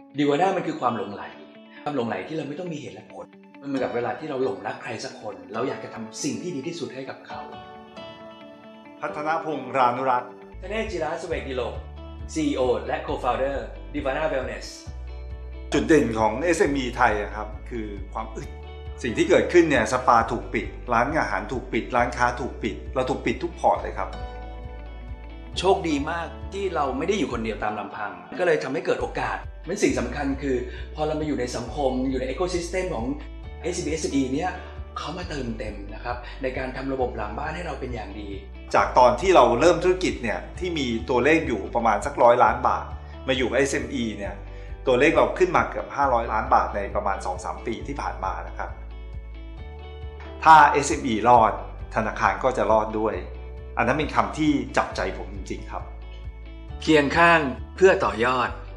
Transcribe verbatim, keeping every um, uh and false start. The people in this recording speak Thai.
ดีวาน่ามันคือความหลงไหลความหลงไหลที่เราไม่ต้องมีเหตุและผลมันเหมือนกับเวลาที่เราหลงรักใครสักคนเราอยากจะทำสิ่งที่ดีที่สุดให้กับเขาพัฒนพงษ์รานุรัตน์ธเนศจิราสเวกดิโลก ซี อี โอ และ Co-founder Divana Wellness จุดเด่นของ เอส เอ็ม อี ไทยครับคือความอึดสิ่งที่เกิดขึ้นเนี่ยสปาถูกปิดร้านอาหารถูกปิดร้านค้าถูกปิดเราถูกปิดทุกพอร์ตเลยครับโชคดีมากที่เราไม่ได้อยู่คนเดียวตามลำพังก็เลยทำให้เกิดโอกาสเป็นสิ่งสำคัญคือพอเรามาอยู่ในสังคมอยู่ใน Ecosystem ของ เอส ซี บี เอส อี เนี่ยเขามาเติมเต็มนะครับในการทำระบบหลังบ้านให้เราเป็นอย่างดีจากตอนที่เราเริ่มธุรกิจเนี่ยที่มีตัวเลขอยู่ประมาณสักร้อยล้านบาทมาอยู่ เอส เอ็ม อี เนี่ยตัวเลขเราขึ้นมาเกือบห้าร้อยล้านบาทในประมาณ สองถึงสาม ปีที่ผ่านมานะครับถ้า เอส เอ็ม อี รอดธนาคารก็จะรอดด้วยอันนั้นเป็นคำที่จับใจผมจริงๆครับเคียงข้างเพื่อต่อยอด